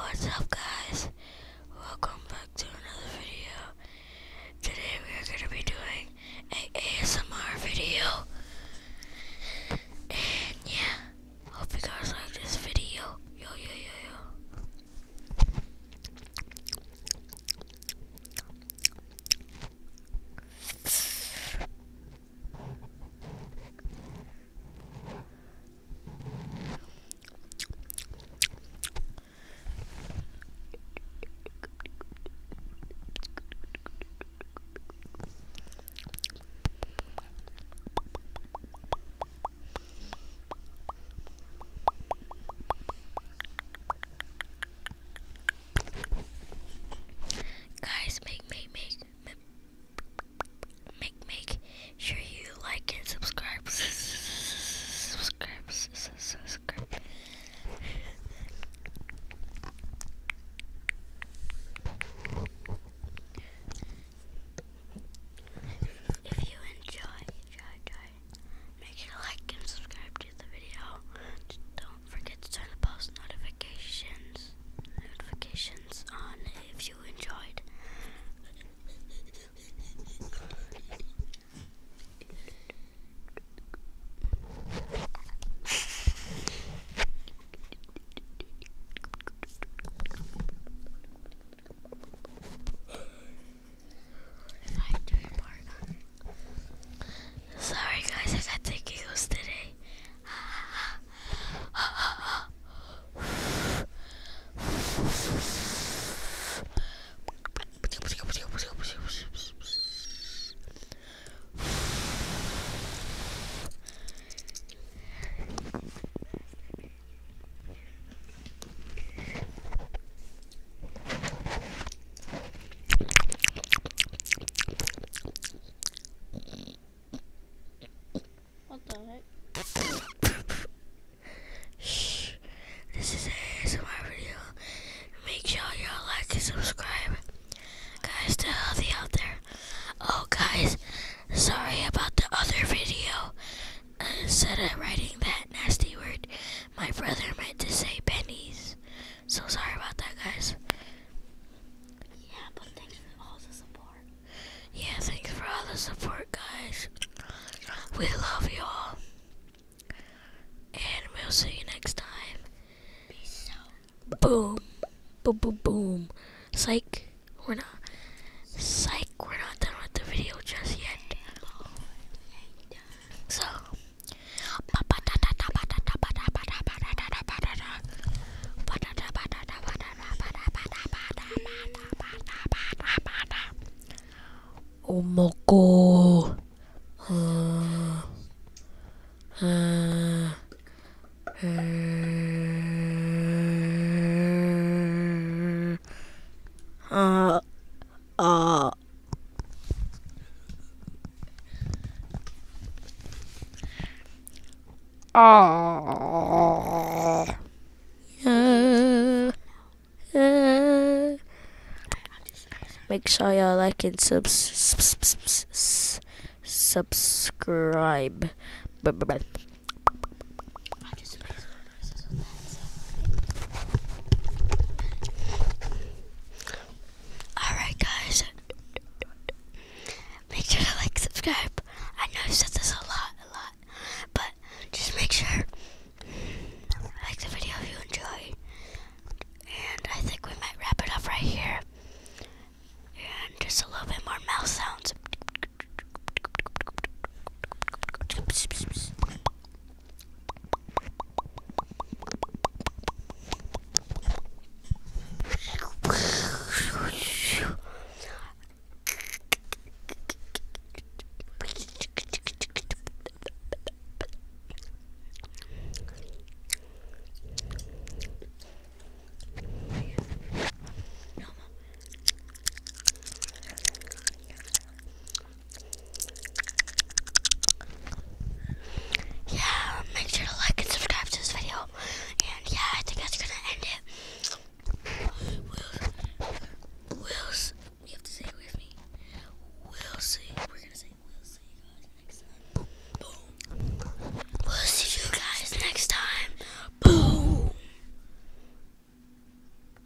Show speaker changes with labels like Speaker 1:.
Speaker 1: What's up, guys? Welcome back to another video. Today we are going to be doing a ASMR video. And yeah, hope you guys like this video. Yo. Guys, make sure you like and subscribe. Subscribe. If you enjoy, make sure to like and subscribe to the video. Don't forget to turn the post notifications on if you enjoyed. Sorry guys, I got the giggles today.
Speaker 2: What the heck?
Speaker 1: Shh. This is a ASMR video. Make sure y'all like and subscribe. Guys, stay healthy out there. Oh, guys, sorry about the other video. Instead of writing that nasty word, my brother meant to say pennies. So sorry about that, guys.
Speaker 2: Yeah, but thanks for all the support.
Speaker 1: Yeah, thanks for all the support, guys. We love y'all. And we'll see you next time.
Speaker 2: Peace out.
Speaker 1: Boom. Boom. Psych. We're not done with the video just yet. So. Omoko. Make sure y'all like and subscribe.